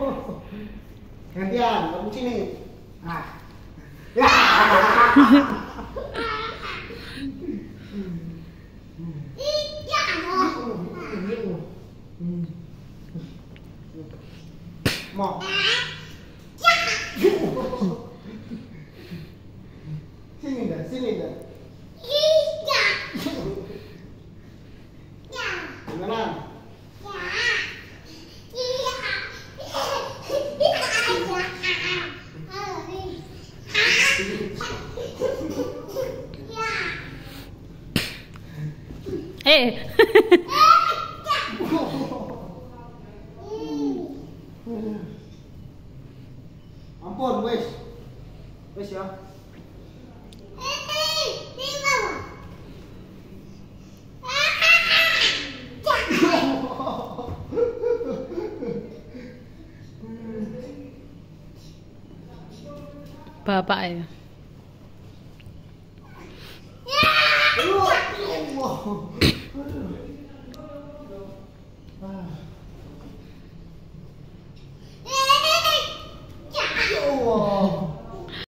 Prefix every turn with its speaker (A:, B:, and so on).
A: Gantian, kamu sini. Ah. Ya. Mau. Sini dah, sini dah. Gimana? Ampun, wes. Wes ya.
B: Bapak ya.